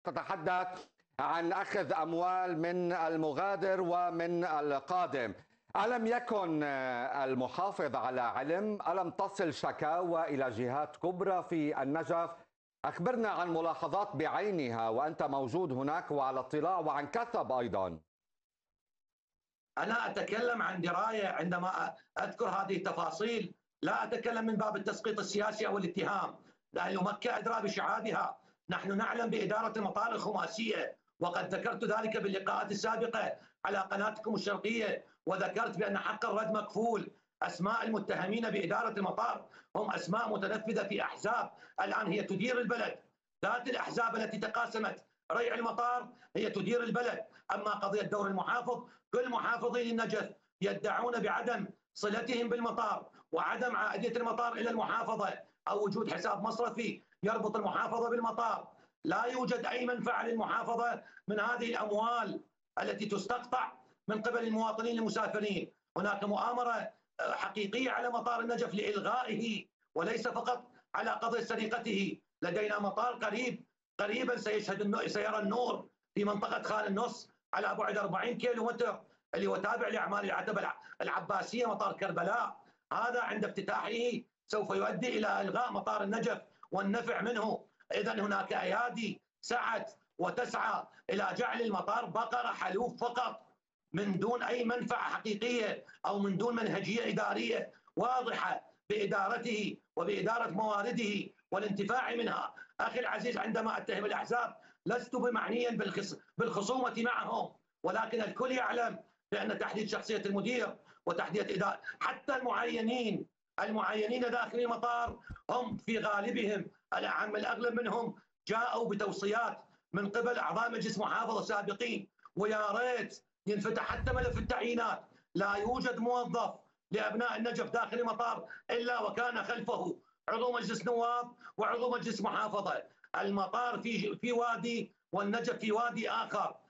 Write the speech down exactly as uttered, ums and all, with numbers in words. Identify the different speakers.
Speaker 1: تتحدث عن أخذ أموال من المغادر ومن القادم. ألم يكن المحافظ على علم؟ ألم تصل شكاوى إلى جهات كبرى في النجف؟ أخبرنا عن ملاحظات بعينها وأنت موجود هناك وعلى اطلاع، وعن كثب أيضا.
Speaker 2: أنا أتكلم عن دراية عندما أذكر هذه التفاصيل، لا أتكلم من باب التسقيط السياسي أو الاتهام، لأن مكة أدرى بشعابها. نحن نعلم بإدارة المطار الخماسية، وقد ذكرت ذلك باللقاءات السابقة على قناتكم الشرقية، وذكرت بأن حق الرد مكفول. أسماء المتهمين بإدارة المطار هم أسماء متنفذة في أحزاب الآن هي تدير البلد. ذات الأحزاب التي تقاسمت ريع المطار هي تدير البلد. أما قضية دور المحافظ، كل محافظين النجف يدعون بعدم صلتهم بالمطار وعدم عائدية المطار إلى المحافظة أو وجود حساب مصرفي يربط المحافظة بالمطار. لا يوجد أي منفعة للمحافظة من هذه الأموال التي تستقطع من قبل المواطنين المسافرين. هناك مؤامرة حقيقية على مطار النجف لإلغائه، وليس فقط على قضية سرقته. لدينا مطار قريب قريبا سيشهد سيرى النور في منطقة خان النص على بعد أربعين كيلو متر، اللي هو تابع لأعمال العتبة العباسية، مطار كربلاء. هذا عند افتتاحه سوف يؤدي إلى إلغاء مطار النجف والنفع منه. إذا هناك أيادي سعت وتسعى إلى جعل المطار بقرة حلوف فقط، من دون أي منفعة حقيقية أو من دون منهجية إدارية واضحة بإدارته وبإدارة موارده والانتفاع منها. أخي العزيز، عندما أتهم الأحزاب لست بمعنيا بالخصومة معهم، ولكن الكل يعلم بأن تحديد شخصية المدير وتحديد إدارة حتى المعينين المعينين داخل المطار هم في غالبهم الأعم الأغلب منهم جاءوا بتوصيات من قبل أعضاء مجلس محافظة سابقين. ويا ريت ينفتح حتى ملف التعيينات. لا يوجد موظف لأبناء النجف داخل المطار إلا وكان خلفه عضو مجلس نواب وعضو مجلس محافظة. المطار في في وادي والنجف في وادي آخر.